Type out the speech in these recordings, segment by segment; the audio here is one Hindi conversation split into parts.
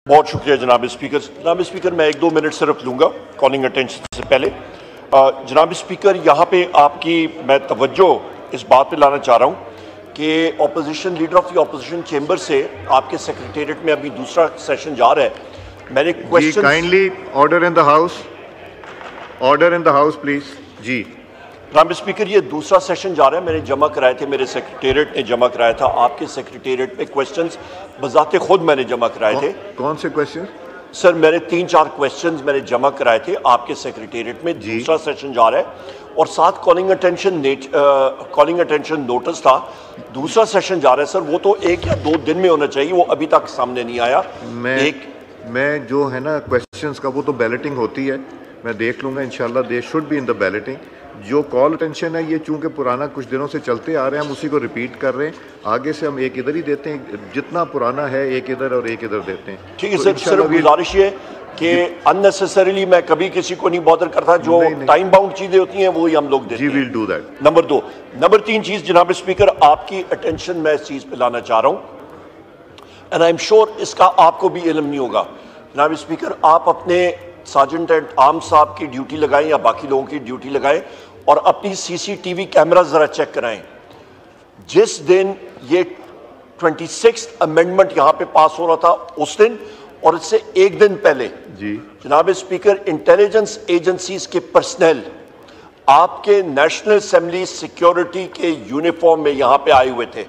बहुत शुक्रिया जनाब स्पीकर। जनाब स्पीकर, मैं 1-2 मिनट सिर्फ लूँगा कॉलिंग अटेंशन से पहले। जनाब स्पीकर, यहाँ पे आपकी मैं तवज्जो इस बात पे लाना चाह रहा हूँ कि opposition leader of the opposition chamber से आपके सेक्रेटेरिएट में अभी दूसरा सेशन जा रहा है। मैंने question kindly order in the house please जी। जनाब स्पीकर, ये दूसरा सेशन जा रहा है, मैंने जमा कराए थे, मेरे सेक्रेटेरिएट ने जमा कराया था। आपके सेक्रेटेरिएट में क्वेश्चंस बजाते खुद मैंने जमा कराए थे। कौन से क्वेश्चन? सर, मैंने 3-4 क्वेश्चंस मैंने जमा कराए थे आपके सेक्रेटेरिएट में। दूसरा सेशन जा रहा है और साथ कॉलिंग अटेंशन नोटिस था। दूसरा सेशन जा रहा है सर, वो तो 1 या 2 दिन में होना चाहिए, वो अभी तक सामने नहीं आया। मैं जो है ना क्वेश्चंस का, वो तो बैलेटिंग होती है, मैं देख लूँगा इंशाल्लाह। They should be in the balloting. जो कॉल अटेंशन है, ये चूंकि पुराना कुछ दिनों से चलते आ रहे हैं, हम उसी को रिपीट कर रहे हैं। आगे से हम एक इधर ही देते हैं, जितना पुराना है एक इधर और एक इधर देते हैं। ठीक है सर, सिर्फ गुजारिश ये कि अननेसेसरीली मैं कभी किसी को नहीं बॉदर करता। जो टाइम बाउंड चीजें होती हैं वो ही हम लोग देते हैं। जी, will do that. Number 2। Number 3 चीज जनाब स्पीकर, आपकी अटेंशन मैं इस चीज पे लाना चाह रहा हूँ एंड आई एम श्योर इसका आपको भी इल्म नहीं होगा। जनाब स्पीकर, आप अपने सार्जेंट एट आर्म्स साहब की ड्यूटी लगाएं या बाकी लोगों की ड्यूटी लगाएं और अपनी सीसीटीवी कैमरा जरा चेक कराएं। जिस दिन ये 26th अमेंडमेंट यहां पे पास हो रहा था उस दिन और इससे एक दिन पहले जी जनाब स्पीकर, इंटेलिजेंस एजेंसीज के पर्सनल आपके नेशनल असेंबली सिक्योरिटी के यूनिफॉर्म में यहां पे आए हुए थे।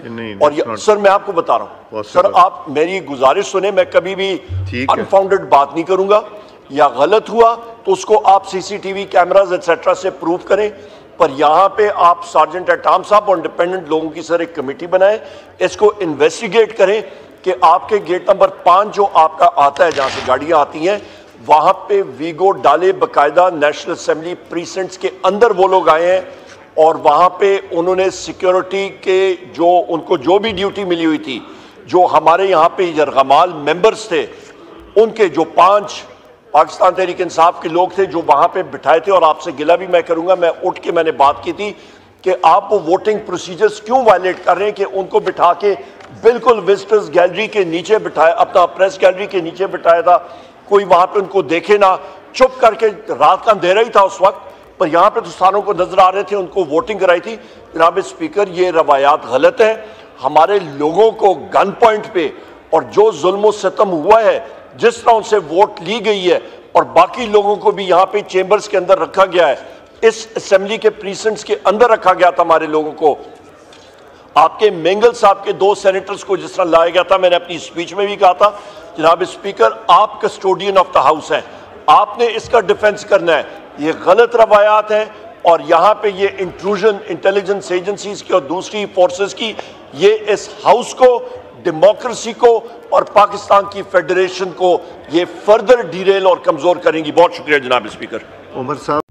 और सर, मैं आपको बता रहा हूं सर, आप मेरी गुजारिश सुने, मैं कभी भी अनफाउंडेड बात नहीं करूंगा या गलत हुआ तो उसको आप सीसीटीवी कैमरास एक्सेट्रा से प्रूव करें। पर यहां पे आप सार्जेंट एट आर्म्स साहब और इंडिपेंडेंट लोगों की सर एक कमेटी बनाएं, इसको इन्वेस्टिगेट करें कि आपके गेट नंबर 5 जो आपका आता है, जहां से गाड़ियां आती हैं, वहां पे वीगो डाले बकायदा नेशनल असेंबली प्रीसेंट्स के अंदर वो लोग आए हैं और वहां पे उन्होंने सिक्योरिटी के जो उनको जो भी ड्यूटी मिली हुई थी, जो हमारे यहाँ पे यरगमाल मेंबर्स थे, उनके जो 5 पाकिस्तान तहरीक इंसाफ के लोग थे जो वहां पे बिठाए थे। और आपसे गिला भी मैं करूंगा, मैं उठ के मैंने बात की थी कि आप वो वोटिंग प्रोसीजर्स क्यों वायलेट कर रहे हैं कि उनको बिठा के बिल्कुल विजिटर्स गैलरी के नीचे बिठाया, अपना प्रेस गैलरी के नीचे बिठाया था, कोई वहां पे उनको देखे ना, चुप करके। रात का अंधेरा ही था उस वक्त, पर यहाँ पे तो सारों को नजर आ रहे थे, उनको वोटिंग कराई थी। जनाब स्पीकर, ये रवायात गलत है। हमारे लोगों को गन पॉइंट पे और जो जुल्म सितम हुआ है, जिस तरह उनसे वोट ली गई है और बाकी लोगों को भी यहाँ पे चेंबर्स के अंदर रखा गया है, इस असेंबली के प्रीसेंट्स के अंदर रखा गया था हमारे लोगों को। आपके मेंगल साहब के 2 सेनेटर्स को जिस तरह लाया गया था, मैंने अपनी स्पीच में भी कहा था। जनाब स्पीकर, आप कस्टोडियन ऑफ द हाउस हैं, आपने इसका डिफेंस करना है। ये गलत रवायात है और यहाँ पे ये इंट्रूजन इंटेलिजेंस एजेंसीज की और दूसरी फोर्सेस की, ये इस हाउस को, डेमोक्रेसी को और पाकिस्तान की फेडरेशन को ये फर्दर डिरेल और कमजोर करेंगी। बहुत शुक्रिया जनाब स्पीकर। उमर साहब।